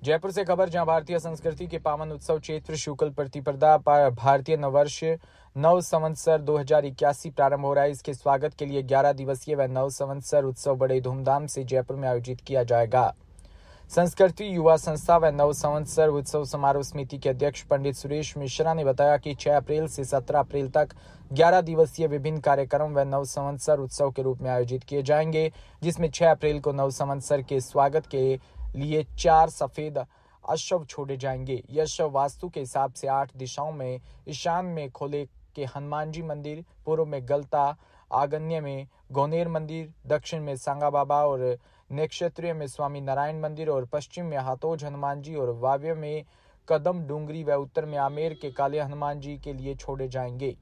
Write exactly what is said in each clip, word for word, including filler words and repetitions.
जयपुर से खबर, जहां भारतीय संस्कृति के पावन उत्सव चैत्र शुक्ल प्रतिपदा पर भारतीय नववर्ष नव संवत्सर दो हजार इक्यासी प्रारंभ हो रहा है। इसके स्वागत के लिए ग्यारह दिवसीय व नव संवत्सर उत्सव बड़े धूमधाम से जयपुर में आयोजित किया जाएगा। संस्कृति युवा संस्था व नव संवत्सर उत्सव समारोह समिति के अध्यक्ष पंडित सुरेश मिश्रा ने बताया कि छह अप्रैल से सत्रह अप्रैल तक ग्यारह दिवसीय विभिन्न कार्यक्रम व नव संवत्सर उत्सव के रूप में आयोजित किए जाएंगे, जिसमें छह अप्रैल को नव संवत्सर के स्वागत के लिए चार सफेद अश्व छोड़े जाएंगे। यह अश्व वास्तु के हिसाब से आठ दिशाओं में ईशान में खोले के हनुमान जी मंदिर, पूर्व में गलता, आग्नेय में गौनेर मंदिर, दक्षिण में सांगा बाबा और नक्षत्रीय में स्वामी नारायण मंदिर और पश्चिम में हाथोज हनुमान जी और वायव्य में कदम डूंगरी व उत्तर में आमेर के काले हनुमान जी के लिए छोड़े जाएंगे।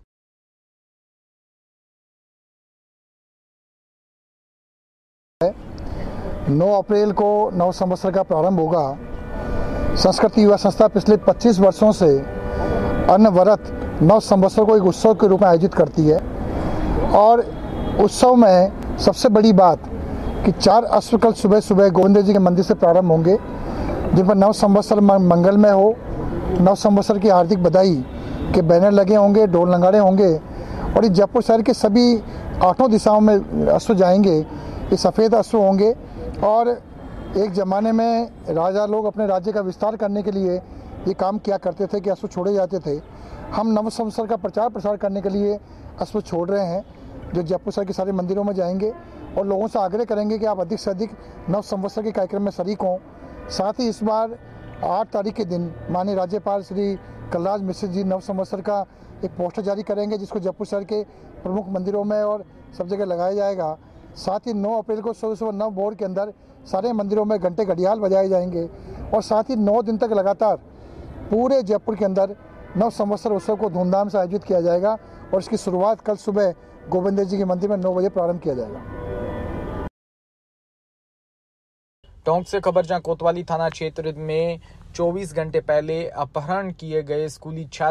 नौ अप्रैल को नव संवत्सर का प्रारंभ होगा। संस्कृति युवा संस्था पिछले पच्चीस वर्षों से अनवरत नव संवत्सर को एक उत्सव के रूप में आयोजित करती है और उत्सव में सबसे बड़ी बात कि चार अश्व कल सुबह सुबह गोविंद जी के मंदिर से प्रारंभ होंगे, जिन पर नव संवत्सर मंगलमय हो, नव संवत्सर की हार्दिक बधाई के बैनर लगे होंगे, ढोल नगाड़े होंगे और इस जयपुर शहर के सभी आठों दिशाओं में अश्व जाएंगे। ये सफ़ेद अश्व होंगे और एक ज़माने में राजा लोग अपने राज्य का विस्तार करने के लिए ये काम किया करते थे कि अश्व छोड़े जाते थे। हम नव संवत्सर का प्रचार प्रसार करने के लिए अश्व छोड़ रहे हैं, जो जयपुर शहर के सारे मंदिरों में जाएंगे और लोगों से आग्रह करेंगे कि आप अधिक से अधिक नव संवत्सर के कार्यक्रम में शरीक हों। साथ ही इस बार आठ तारीख के दिन माननीय राज्यपाल श्री कलराज मिश्र जी नव संवत्सर का एक पोस्टर जारी करेंगे, जिसको जयपुर शहर के प्रमुख मंदिरों में और सब जगह लगाया जाएगा। साथ ही नौ अप्रैल को सुबह सुबह नौ भोर के अंदर सारे मंदिरों में घंटे घड़ियाल बजाए जाएंगे और साथ ही नौ दिन तक लगातार पूरे जयपुर के अंदर नव संवत्सर उत्सव को धूमधाम से आयोजित किया जाएगा और इसकी शुरुआत कल सुबह गोविंद जी के मंदिर में नौ बजे प्रारंभ किया जाएगा। टोंक से खबर, जहां कोतवाली थाना क्षेत्र में चौबीस घंटे पहले अपहरण किए गए स्कूली छात्र